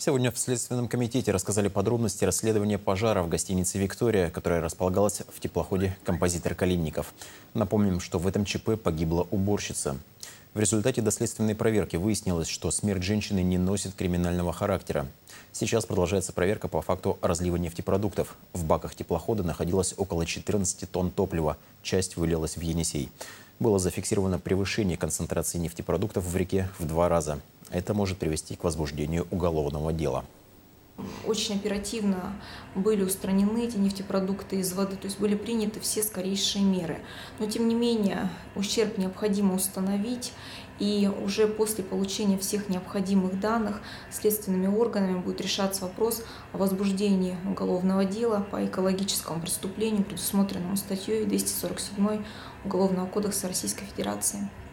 Сегодня в Следственном комитете рассказали подробности расследования пожара в гостинице «Виктория», которая располагалась в теплоходе «Композитор Калинников». Напомним, что в этом ЧП погибла уборщица. В результате доследственной проверки выяснилось, что смерть женщины не носит криминального характера. Сейчас продолжается проверка по факту разлива нефтепродуктов. В баках теплохода находилось около 14 тонн топлива. Часть вылилась в Енисей. Было зафиксировано превышение концентрации нефтепродуктов в реке в 2 раза. Это может привести к возбуждению уголовного дела. Очень оперативно были устранены эти нефтепродукты из воды, то есть были приняты все скорейшие меры. Но тем не менее ущерб необходимо установить, и уже после получения всех необходимых данных следственными органами будет решаться вопрос о возбуждении уголовного дела по экологическому преступлению, предусмотренному статьей 247 Уголовного кодекса Российской Федерации.